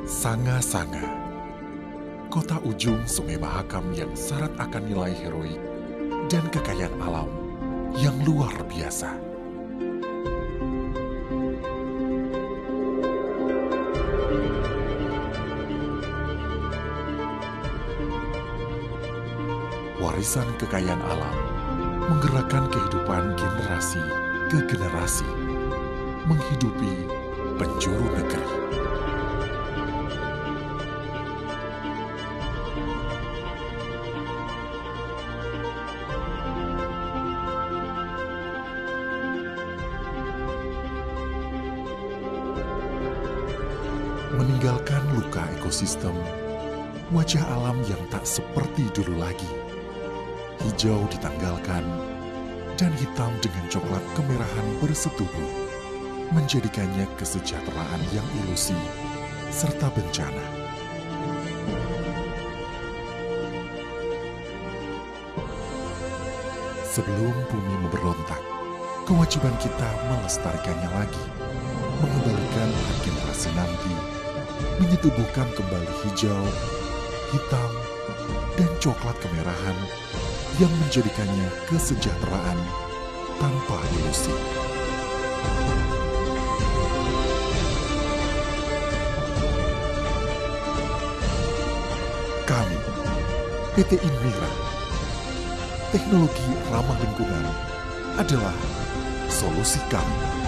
Sanga-Sanga, kota ujung Sungai Mahakam yang syarat akan nilai heroik dan kekayaan alam yang luar biasa. Warisan kekayaan alam menggerakkan kehidupan generasi ke generasi, menghidupi penjuru negeri. Meninggalkan luka ekosistem, wajah alam yang tak seperti dulu lagi. Hijau ditanggalkan, dan hitam dengan coklat kemerahan bersetubuh, menjadikannya kesejahteraan yang ilusi, serta bencana. Sebelum bumi memberontak, kewajiban kita melestarikannya lagi, mengembalikan generasi nanti, menyetubuhkan kembali hijau, hitam, dan coklat kemerahan yang menjadikannya kesejahteraan tanpa ilusi. Kami, PT Inmira, teknologi ramah lingkungan adalah solusi kami.